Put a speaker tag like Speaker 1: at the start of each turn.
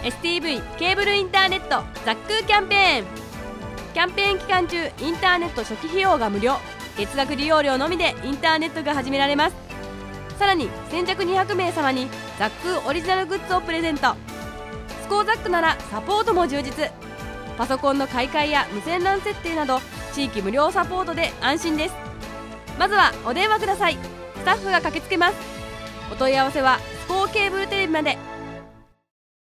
Speaker 1: STV ケーブルインターネットザックーキャンペーン。キャンペーン期間中、インターネット初期費用が無料、月額利用料のみでインターネットが始められます。さらに先着200名様にザックーオリジナルグッズをプレゼント。スコーザックならサポートも充実。パソコンの買い替えや無線 LAN 設定など地域無料サポートで安心です。まずはお電話ください。スタッフが駆けつけます。お問い合わせはスコーケーブルテレビまで。